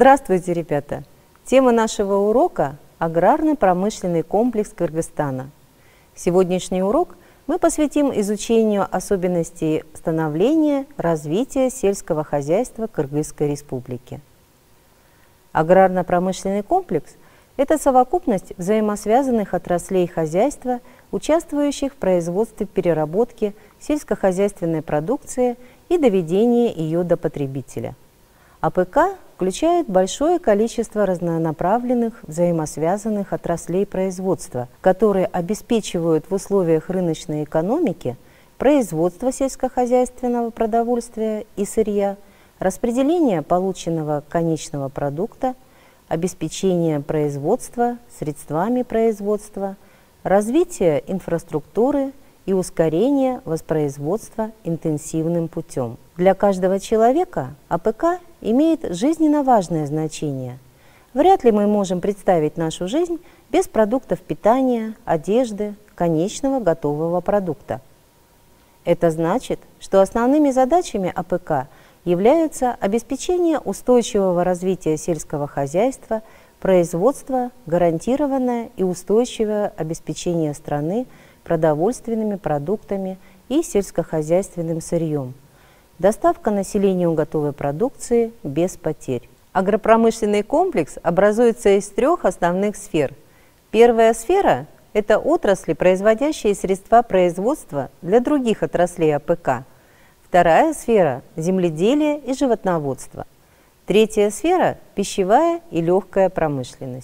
Здравствуйте, ребята! Тема нашего урока – аграрно-промышленный комплекс Кыргызстана. Сегодняшний урок мы посвятим изучению особенностей становления, развития сельского хозяйства Кыргызской Республики. Аграрно-промышленный комплекс – это совокупность взаимосвязанных отраслей хозяйства, участвующих в производстве, переработке сельскохозяйственной продукции и доведении ее до потребителя. АПК включает большое количество разнонаправленных взаимосвязанных отраслей производства, которые обеспечивают в условиях рыночной экономики производство сельскохозяйственного продовольствия и сырья, распределение полученного конечного продукта, обеспечение производства средствами производства, развитие инфраструктуры и ускорение воспроизводства интенсивным путем. Для каждого человека АПК имеет жизненно важное значение. Вряд ли мы можем представить нашу жизнь без продуктов питания, одежды, конечного готового продукта. Это значит, что основными задачами АПК являются обеспечение устойчивого развития сельского хозяйства, производство, гарантированное и устойчивое обеспечение страны продовольственными продуктами и сельскохозяйственным сырьем, доставка населению готовой продукции без потерь. Агропромышленный комплекс образуется из трех основных сфер. Первая сфера – это отрасли, производящие средства производства для других отраслей АПК. Вторая сфера – земледелие и животноводство. Третья сфера – пищевая и легкая промышленность.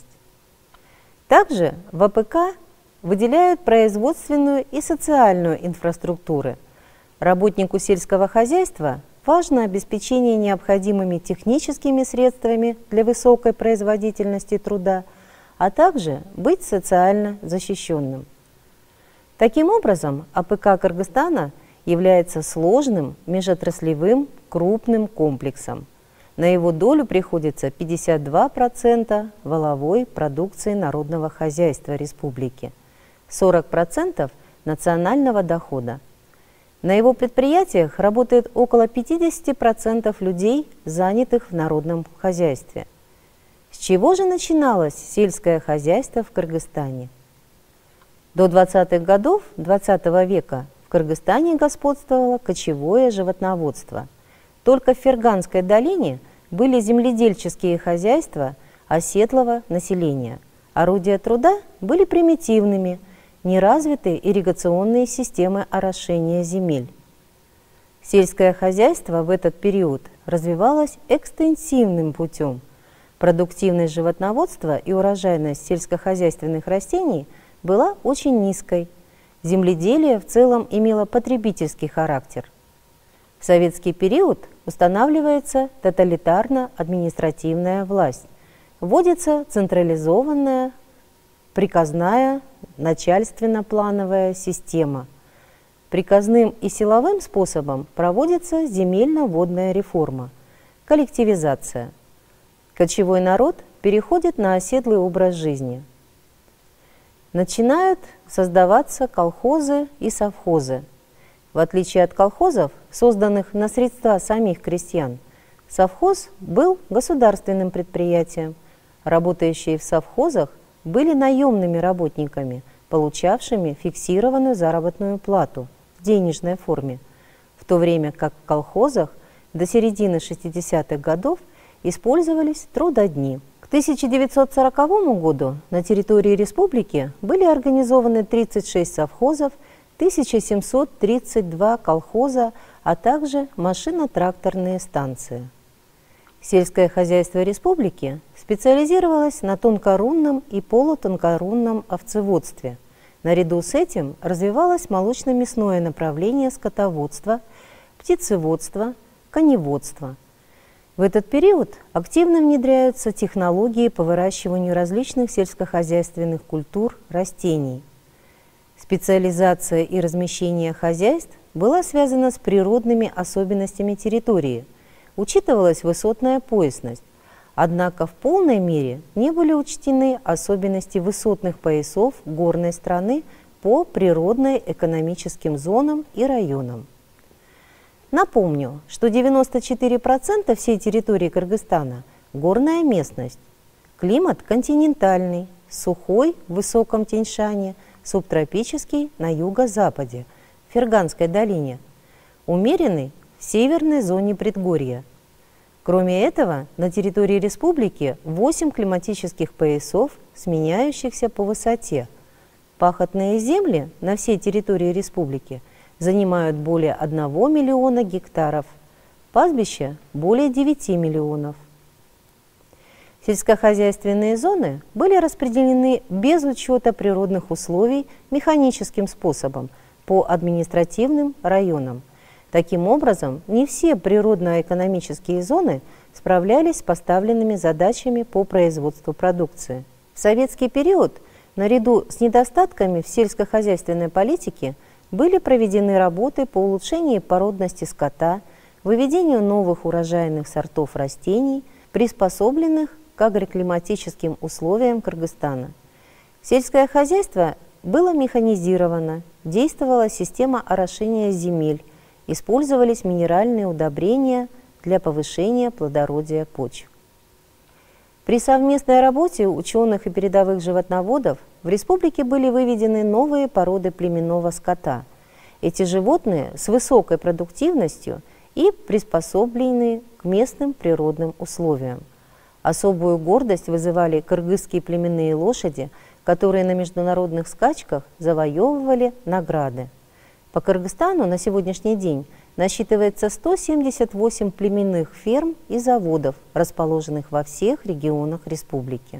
Также в АПК выделяют производственную и социальную инфраструктуры. Работнику сельского хозяйства важно обеспечение необходимыми техническими средствами для высокой производительности труда, а также быть социально защищенным. Таким образом, АПК Кыргызстана является сложным межотраслевым крупным комплексом. На его долю приходится 52% валовой продукции народного хозяйства республики, 40% национального дохода. На его предприятиях работает около 50% людей, занятых в народном хозяйстве. С чего же начиналось сельское хозяйство в Кыргызстане? До 20-х годов XX века в Кыргызстане господствовало кочевое животноводство. Только в Ферганской долине были земледельческие хозяйства оседлого населения. Орудия труда были примитивными, неразвитые ирригационные системы орошения земель. Сельское хозяйство в этот период развивалось экстенсивным путем. Продуктивность животноводства и урожайность сельскохозяйственных растений была очень низкой. Земледелие в целом имело потребительский характер. В советский период устанавливается тоталитарно-административная власть. Вводится централизованная приказная начальственно-плановая система. Приказным и силовым способом проводится земельно-водная реформа, коллективизация. Кочевой народ переходит на оседлый образ жизни. Начинают создаваться колхозы и совхозы. В отличие от колхозов, созданных на средства самих крестьян, совхоз был государственным предприятием. Работающие в совхозах были наемными работниками, получавшими фиксированную заработную плату в денежной форме, в то время как в колхозах до середины 60-х годов использовались трудодни. К 1940 году на территории республики были организованы 36 совхозов, 1732 колхоза, а также машино-тракторные станции. Сельское хозяйство республики специализировалось на тонкорунном и полутонкорунном овцеводстве. Наряду с этим развивалось молочно-мясное направление скотоводства, птицеводства, коневодства. В этот период активно внедряются технологии по выращиванию различных сельскохозяйственных культур, растений. Специализация и размещение хозяйств была связана с природными особенностями территории. Учитывалась высотная поясность, однако в полной мере не были учтены особенности высотных поясов горной страны по природно-экономическим зонам и районам. Напомню, что 94% всей территории Кыргызстана горная местность. Климат континентальный, сухой в высоком Тянь-Шане, субтропический на юго-западе, в Ферганской долине, умеренный в северной зоне предгорья. Кроме этого, на территории республики 8 климатических поясов, сменяющихся по высоте. Пахотные земли на всей территории республики занимают более 1 миллиона гектаров, пастбища – более 9 миллионов. Сельскохозяйственные зоны были распределены без учета природных условий механическим способом по административным районам. Таким образом, не все природно-экономические зоны справлялись с поставленными задачами по производству продукции. В советский период, наряду с недостатками в сельскохозяйственной политике, были проведены работы по улучшению породности скота, выведению новых урожайных сортов растений, приспособленных к агроклиматическим условиям Кыргызстана. Сельское хозяйство было механизировано, действовала система орошения земель, использовались минеральные удобрения для повышения плодородия почв. При совместной работе ученых и передовых животноводов в республике были выведены новые породы племенного скота. Эти животные с высокой продуктивностью и приспособлены к местным природным условиям. Особую гордость вызывали кыргызские племенные лошади, которые на международных скачках завоевывали награды. По Кыргызстану на сегодняшний день насчитывается 178 племенных ферм и заводов, расположенных во всех регионах республики.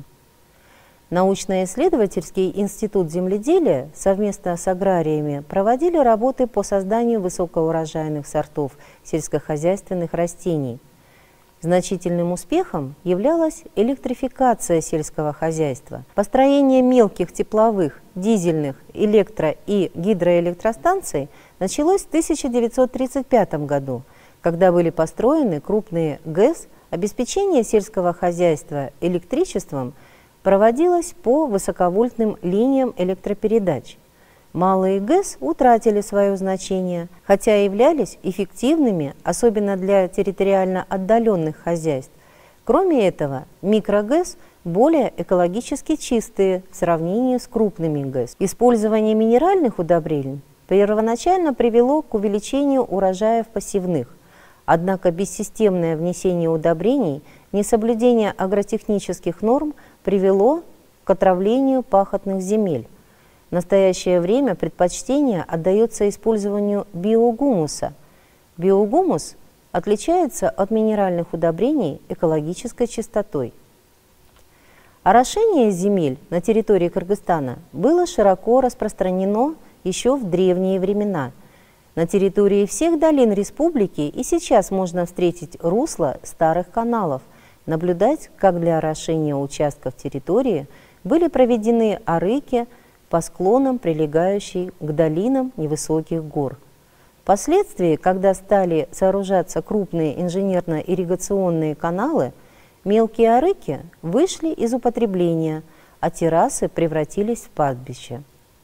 Научно-исследовательский институт земледелия совместно с аграриями проводили работы по созданию высокоурожайных сортов сельскохозяйственных растений. Значительным успехом являлась электрификация сельского хозяйства. Построение мелких тепловых, дизельных, электро- и гидроэлектростанций началось в 1935 году, когда были построены крупные ГЭС. Обеспечение сельского хозяйства электричеством проводилось по высоковольтным линиям электропередач. Малые ГЭС утратили свое значение, хотя являлись эффективными, особенно для территориально отдаленных хозяйств. Кроме этого, микро-ГЭС более экологически чистые в сравнении с крупными ГЭС. Использование минеральных удобрений первоначально привело к увеличению урожаев посевных. Однако бессистемное внесение удобрений, несоблюдение агротехнических норм привело к отравлению пахотных земель. В настоящее время предпочтение отдается использованию биогумуса. Биогумус отличается от минеральных удобрений экологической чистотой. Орошение земель на территории Кыргызстана было широко распространено еще в древние времена. На территории всех долин республики и сейчас можно встретить русла старых каналов, наблюдать, как для орошения участков территории были проведены арыки по склонам, прилегающей к долинам невысоких гор. Впоследствии, когда стали сооружаться крупные инженерно-ирригационные каналы, мелкие арыки вышли из употребления, а террасы превратились в пастбища.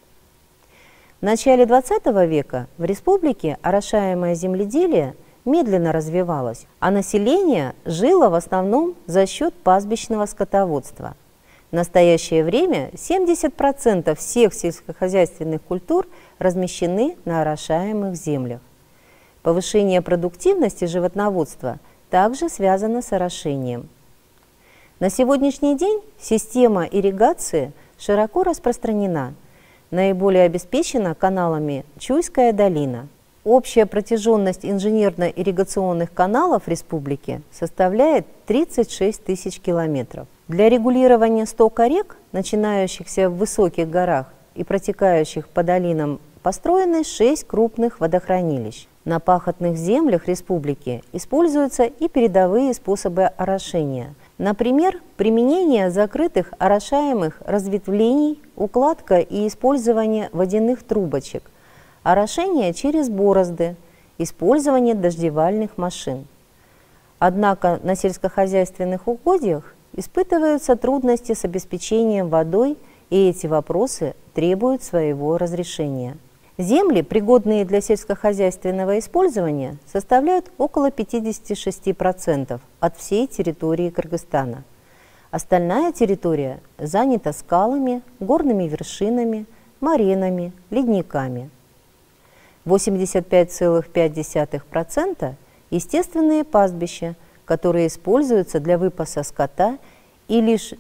В начале XX века в республике орошаемое земледелие медленно развивалось, а население жило в основном за счет пастбищного скотоводства. В настоящее время 70% всех сельскохозяйственных культур размещены на орошаемых землях. Повышение продуктивности животноводства также связано с орошением. На сегодняшний день система ирригации широко распространена. Наиболее обеспечена каналами Чуйская долина. Общая протяженность инженерно-ирригационных каналов республики составляет 36 тысяч километров. Для регулирования стока рек, начинающихся в высоких горах и протекающих по долинам, построены 6 крупных водохранилищ. На пахотных землях республики используются и передовые способы орошения. Например, применение закрытых орошаемых разветвлений, укладка и использование водяных трубочек, орошение через борозды, использование дождевальных машин. Однако на сельскохозяйственных угодьях испытываются трудности с обеспечением водой, и эти вопросы требуют своего разрешения. Земли, пригодные для сельскохозяйственного использования, составляют около 56% от всей территории Кыргызстана. Остальная территория занята скалами, горными вершинами, моренами, ледниками. 85,5% – естественные пастбища, которые используются для выпаса скота, и лишь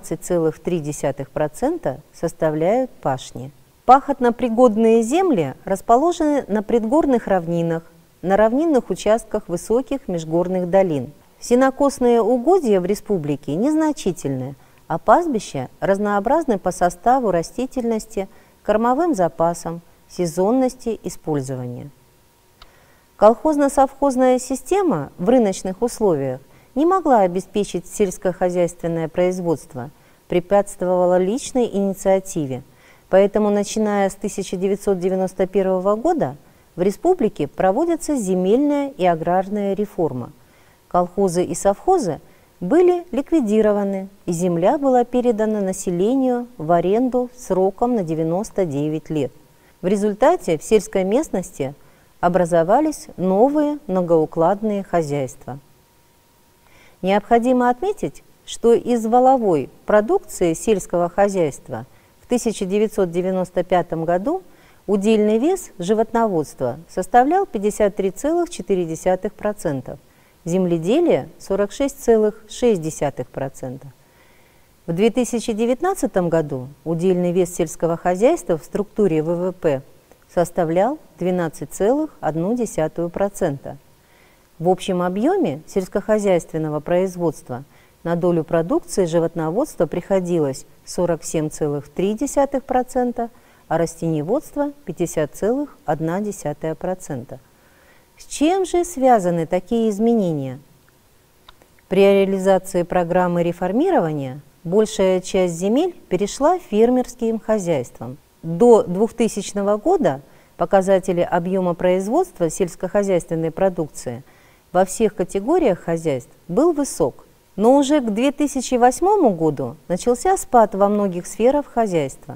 12,3% составляют пашни. Пахотно-пригодные земли расположены на предгорных равнинах, на равнинных участках высоких межгорных долин. Сенокосные угодья в республике незначительны, а пастбища разнообразны по составу растительности, кормовым запасам, сезонности использования. Колхозно-совхозная система в рыночных условиях не могла обеспечить сельскохозяйственное производство, препятствовала личной инициативе. Поэтому, начиная с 1991 года, в республике проводится земельная и аграрная реформа. Колхозы и совхозы были ликвидированы, и земля была передана населению в аренду сроком на 99 лет. В результате в сельской местности образовались новые многоукладные хозяйства. Необходимо отметить, что из валовой продукции сельского хозяйства в 1995 году удельный вес животноводства составлял 53,4%, земледелие – 46,6%. В 2019 году удельный вес сельского хозяйства в структуре ВВП составлял 12,1%. В общем объеме сельскохозяйственного производства на долю продукции животноводства приходилось 47,3%, а растениеводство – 50,1%. С чем же связаны такие изменения? При реализации программы реформирования большая часть земель перешла фермерским хозяйствам. До 2000 года показатели объема производства сельскохозяйственной продукции во всех категориях хозяйств был высок. Но уже к 2008 году начался спад во многих сферах хозяйства.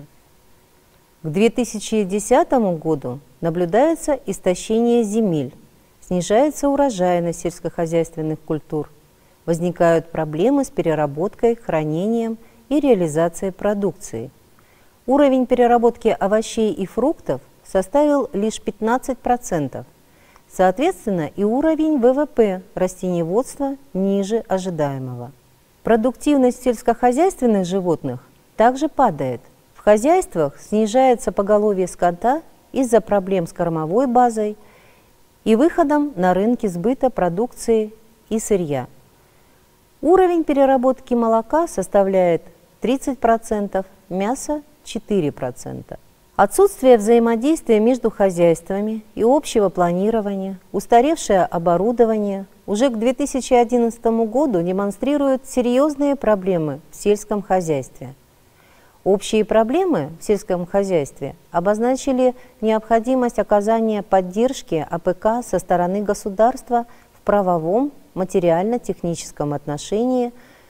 К 2010 году наблюдается истощение земель, снижается урожайность сельскохозяйственных культур, возникают проблемы с переработкой, хранением и реализацией продукции. Уровень переработки овощей и фруктов составил лишь 15%. Соответственно, и уровень ВВП растениеводства ниже ожидаемого. Продуктивность сельскохозяйственных животных также падает. В хозяйствах снижается поголовье скота из-за проблем с кормовой базой и выходом на рынки сбыта продукции и сырья. Уровень переработки молока составляет 30%, мяса – 4%. Отсутствие взаимодействия между хозяйствами и общего планирования, устаревшее оборудование уже к 2011 году демонстрируют серьезные проблемы в сельском хозяйстве. Общие проблемы в сельском хозяйстве обозначили необходимость оказания поддержки АПК со стороны государства в правовом, материально-техническом отношении,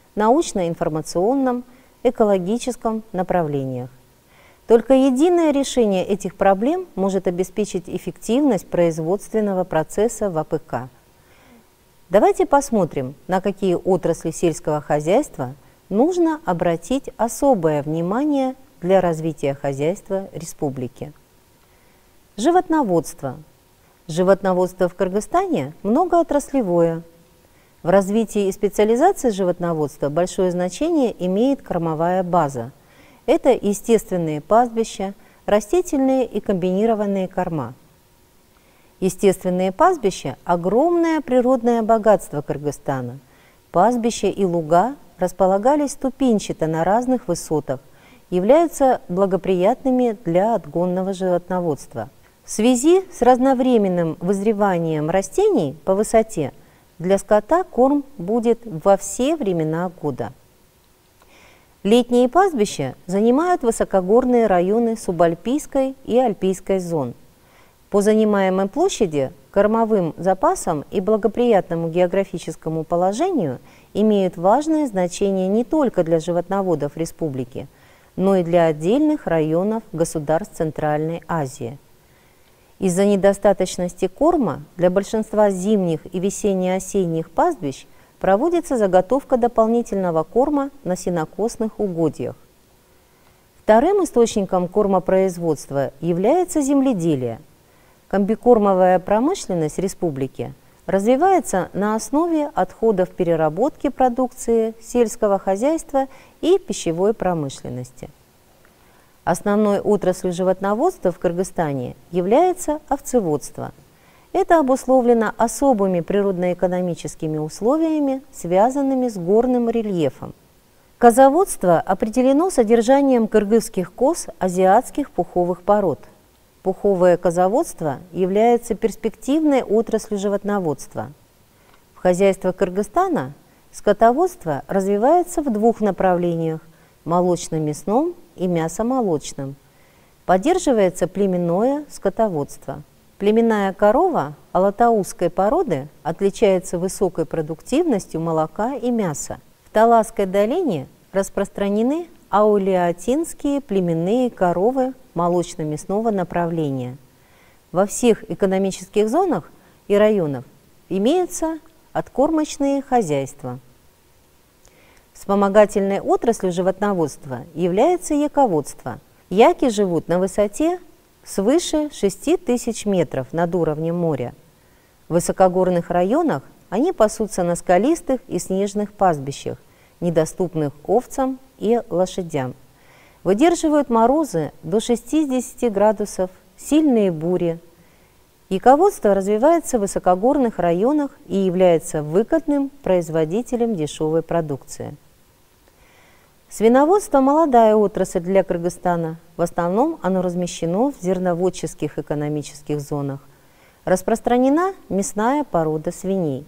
научно-информационном, экологическом направлениях. Только единое решение этих проблем может обеспечить эффективность производственного процесса в АПК. Давайте посмотрим, на какие отрасли сельского хозяйства нужно обратить особое внимание для развития хозяйства республики. Животноводство. Животноводство в Кыргызстане многоотраслевое. В развитии и специализации животноводства большое значение имеет кормовая база. Это естественные пастбища, растительные и комбинированные корма. Естественные пастбища – огромное природное богатство Кыргызстана. Пастбища и луга располагались ступенчато на разных высотах, являются благоприятными для отгонного животноводства. В связи с разновременным вызреванием растений по высоте для скота корм будет во все времена года. Летние пастбища занимают высокогорные районы субальпийской и альпийской зон. По занимаемой площади, кормовым запасам и благоприятному географическому положению имеют важное значение не только для животноводов республики, но и для отдельных районов государств Центральной Азии. Из-за недостаточности корма для большинства зимних и весенне-осенних пастбищ проводится заготовка дополнительного корма на сенокосных угодьях. Вторым источником кормопроизводства является земледелие. Комбикормовая промышленность республики развивается на основе отходов переработки продукции сельского хозяйства и пищевой промышленности. Основной отраслью животноводства в Кыргызстане является овцеводство. Это обусловлено особыми природно-экономическими условиями, связанными с горным рельефом. Козоводство определено содержанием кыргызских коз азиатских пуховых пород. Пуховое козоводство является перспективной отраслью животноводства. В хозяйствах Кыргызстана скотоводство развивается в двух направлениях – молочно-мясном и мясомолочном. Поддерживается племенное скотоводство. Племенная корова алатаузской породы отличается высокой продуктивностью молока и мяса. В Таласской долине распространены аулиатинские племенные коровы молочно-мясного направления. Во всех экономических зонах и районах имеются откормочные хозяйства. Вспомогательной отраслью животноводства является яководство. Яки живут на высоте свыше 6000 метров над уровнем моря. В высокогорных районах они пасутся на скалистых и снежных пастбищах, недоступных овцам и лошадям. Выдерживают морозы до 60 градусов, сильные бури. Яководство развивается в высокогорных районах и является выгодным производителем дешевой продукции. Свиноводство – молодая отрасль для Кыргызстана. В основном оно размещено в зерноводческих экономических зонах. Распространена мясная порода свиней.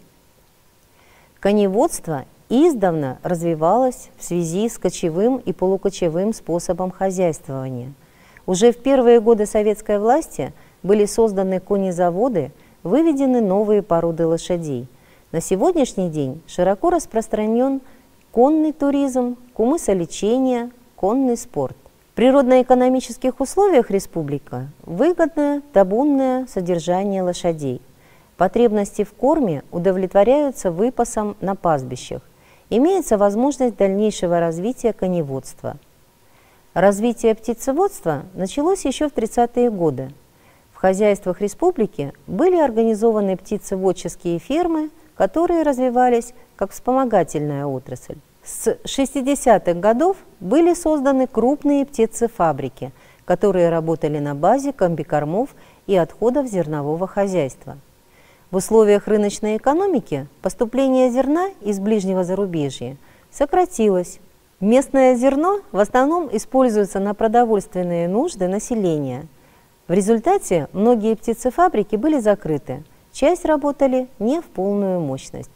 Коневодство издавна развивалось в связи с кочевым и полукочевым способом хозяйствования. Уже в первые годы советской власти были созданы конезаводы, выведены новые породы лошадей. На сегодняшний день широко распространен конный туризм, кумысолечение, конный спорт. В природно-экономических условиях республика выгодное табунное содержание лошадей. Потребности в корме удовлетворяются выпасом на пастбищах. Имеется возможность дальнейшего развития коневодства. Развитие птицеводства началось еще в 30-е годы. В хозяйствах республики были организованы птицеводческие фермы, которые развивались как вспомогательная отрасль. С 60-х годов были созданы крупные птицефабрики, которые работали на базе комбикормов и отходов зернового хозяйства. В условиях рыночной экономики поступление зерна из ближнего зарубежья сократилось. Местное зерно в основном используется на продовольственные нужды населения. В результате многие птицефабрики были закрыты, часть работали не в полную мощность.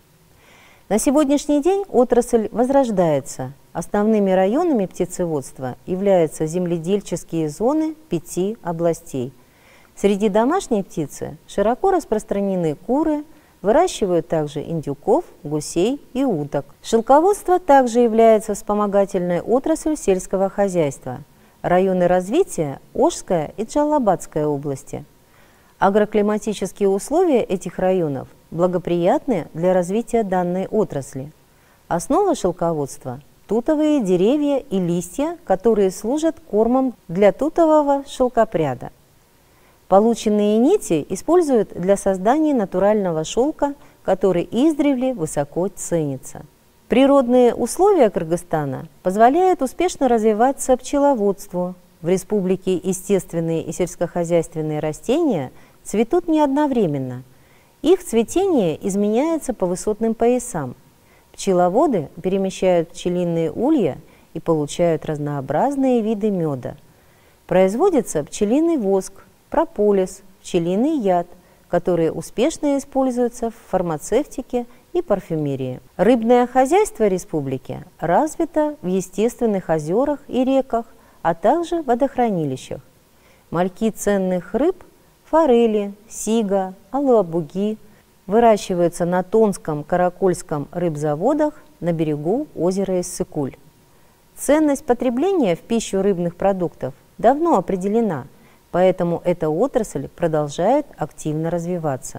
На сегодняшний день отрасль возрождается. Основными районами птицеводства являются земледельческие зоны 5 областей. Среди домашней птицы широко распространены куры, выращивают также индюков, гусей и уток. Шелководство также является вспомогательной отраслью сельского хозяйства. Районы развития – Ошская и Джалабадская области. Агроклиматические условия этих районов благоприятны для развития данной отрасли. Основа шелководства – тутовые деревья и листья, которые служат кормом для тутового шелкопряда. Полученные нити используют для создания натурального шелка, который издревле высоко ценится. Природные условия Кыргызстана позволяют успешно развиваться пчеловодству. В республике естественные и сельскохозяйственные растения цветут не одновременно. Их цветение изменяется по высотным поясам. Пчеловоды перемещают пчелиные улья и получают разнообразные виды меда. Производится пчелиный воск, прополис, пчелиный яд, которые успешно используются в фармацевтике и парфюмерии. Рыбное хозяйство республики развито в естественных озерах и реках, а также водохранилищах. Мальки ценных рыб – форели, сига, алабуги – выращиваются на Тонском, Каракольском рыбзаводах на берегу озера Иссык-Куль. Ценность потребления в пищу рыбных продуктов давно определена. поэтому эта отрасль продолжает активно развиваться.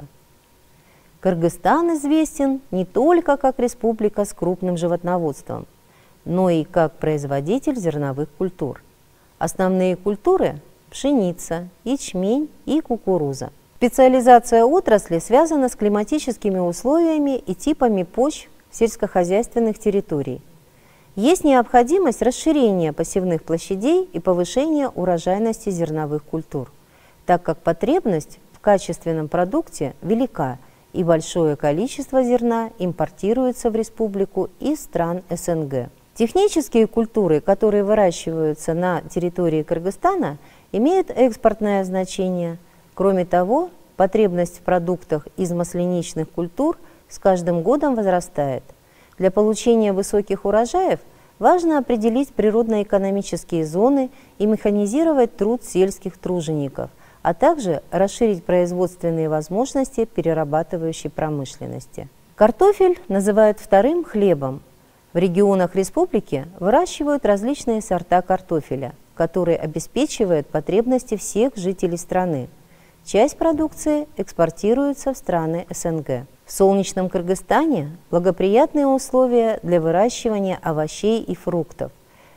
Кыргызстан известен не только как республика с крупным животноводством, но и как производитель зерновых культур. Основные культуры – пшеница, ячмень и кукуруза. Специализация отрасли связана с климатическими условиями и типами почв сельскохозяйственных территорий. Есть необходимость расширения посевных площадей и повышения урожайности зерновых культур, так как потребность в качественном продукте велика и большое количество зерна импортируется в республику из стран СНГ. Технические культуры, которые выращиваются на территории Кыргызстана, имеют экспортное значение. Кроме того, потребность в продуктах из масляничных культур с каждым годом возрастает. Для получения высоких урожаев важно определить природно-экономические зоны и механизировать труд сельских тружеников, а также расширить производственные возможности перерабатывающей промышленности. Картофель называют вторым хлебом. В регионах республики выращивают различные сорта картофеля, которые обеспечивают потребности всех жителей страны. Часть продукции экспортируется в страны СНГ. В солнечном Кыргызстане благоприятные условия для выращивания овощей и фруктов.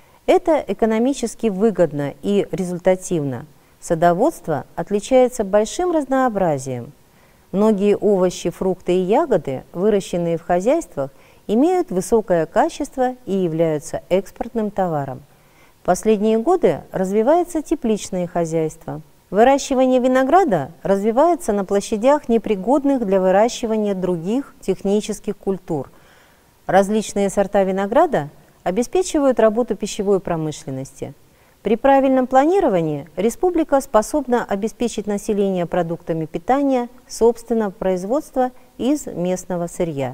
Это экономически выгодно и результативно. Садоводство отличается большим разнообразием. Многие овощи, фрукты и ягоды, выращенные в хозяйствах, имеют высокое качество и являются экспортным товаром. В последние годы развивается тепличное хозяйство. Выращивание винограда развивается на площадях, непригодных для выращивания других технических культур. Различные сорта винограда обеспечивают работу пищевой промышленности. При правильном планировании республика способна обеспечить население продуктами питания собственного производства из местного сырья.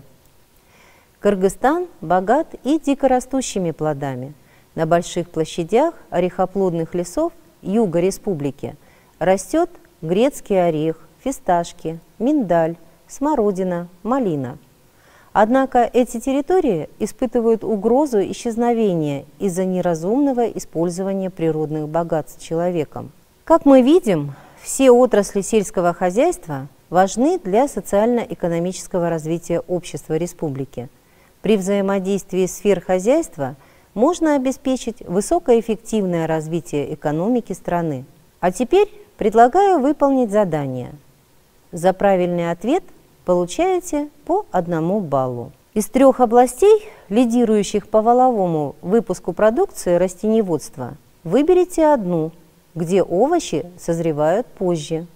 Кыргызстан богат и дикорастущими плодами. На больших площадях орехоплодных лесов юга республики растет грецкий орех, фисташки, миндаль, смородина, малина. Однако эти территории испытывают угрозу исчезновения из-за неразумного использования природных богатств человеком. Как мы видим, все отрасли сельского хозяйства важны для социально-экономического развития общества республики. При взаимодействии сфер хозяйства можно обеспечить высокоэффективное развитие экономики страны. А теперь предлагаю выполнить задание. За правильный ответ получаете по 1 баллу. Из 3 областей, лидирующих по валовому выпуску продукции растениеводства, выберите одну, где овощи созревают позже.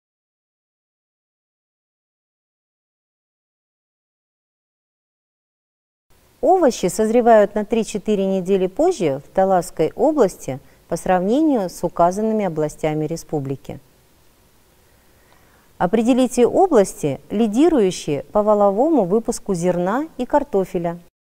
Овощи созревают на 3-4 недели позже в Таласской области по сравнению с указанными областями республики. Определите области, лидирующие по валовому выпуску зерна и картофеля.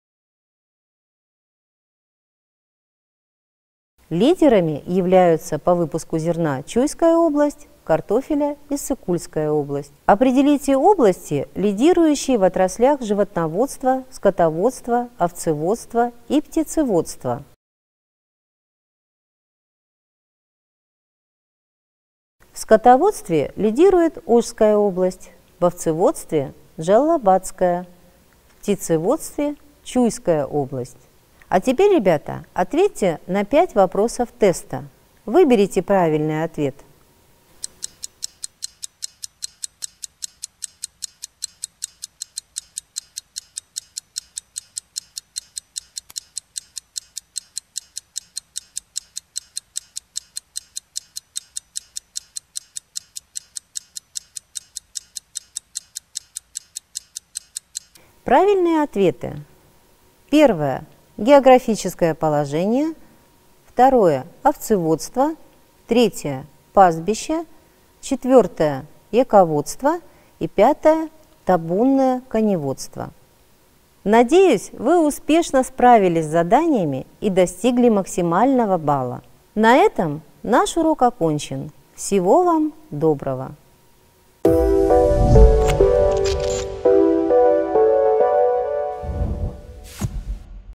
Лидерами являются по выпуску зерна Чуйская область, картофеля и Иссык-Кульская область. Определите области, лидирующие в отраслях животноводства, скотоводства, овцеводства и птицеводства. В скотоводстве лидирует Ошская область, в овцеводстве – Джалалабадская, в птицеводстве – Чуйская область. А теперь, ребята, ответьте на 5 вопросов теста. Выберите правильный ответ. Правильные ответы. Первое – географическое положение. Второе – овцеводство. Третье – пастбище. Четвертое – яководство. И пятое – табунное коневодство. Надеюсь, вы успешно справились с заданиями и достигли максимального балла. На этом наш урок окончен. Всего вам доброго!